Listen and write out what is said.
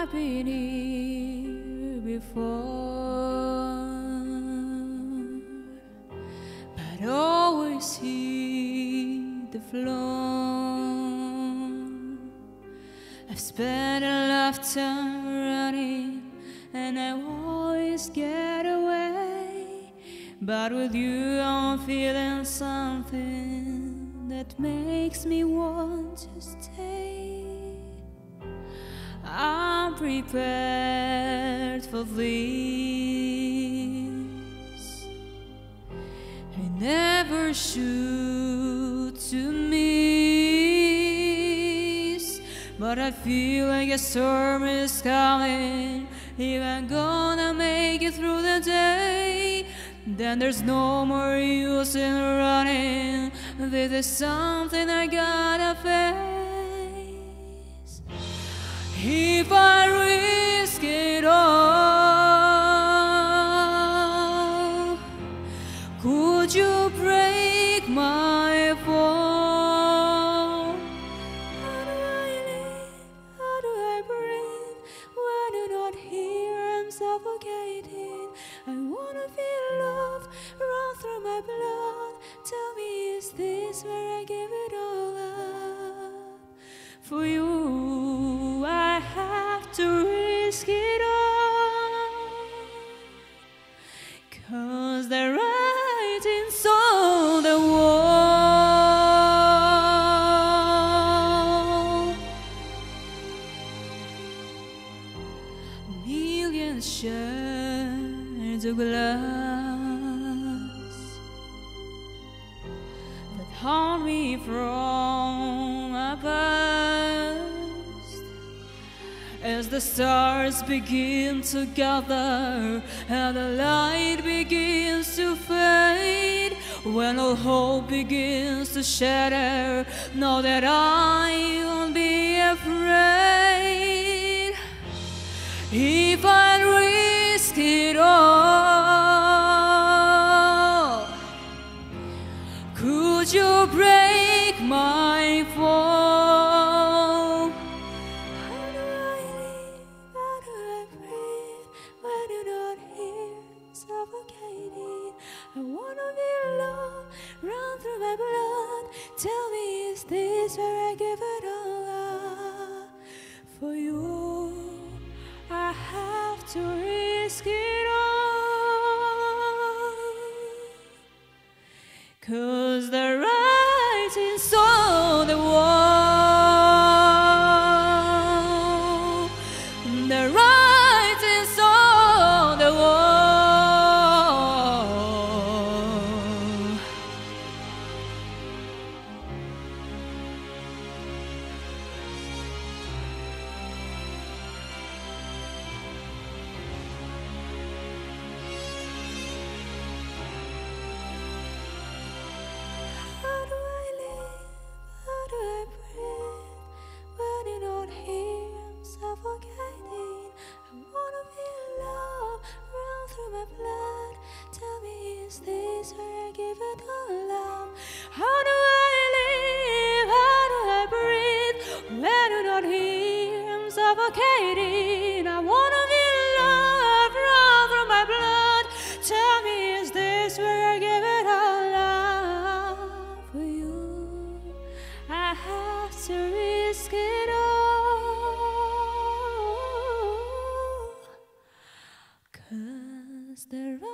I've been here before, but always hit the floor. I've spent a lifetime running, and I always get away. But with you I'm feeling something that makes me want to stay. I'm prepared for this. I never shoot to miss, but I feel like a storm is coming. If I'm gonna make it through the day, then there's no more use in running. This is something I gotta face. If I risk it all, could you break my fall? How do I live? How do I breathe when you're not here? I'm suffocating. I wanna feel love run through my blood. Tell me, is this where I give it all up? For you I have to risk it all, 'cause the writing's on the wall. Millions shards of glass that haunt me from my past. As the stars begin to gather and the light begins to fade, when all hope begins to shatter, know that I won't be afraid. If I risk it all, could you break my fall? How do I live? How do I breathe when you're not here? Suffocating. I wanna feel love run through my blood. Tell me, is this where I give it all up? For you I have to risk it all, 'cause the writing's on the wall. The writing's on the wall. How do I live? How do I breathe when you're not here? I'm suffocating. I wanna feel love run through my blood. Tell me, is this where I give it all up? How do I live? How do I breathe when you're not here? I'm suffocating. I wanna feel love run through my blood. Tell me, is this where I give it all up? For you I have to risk it all, 'cause the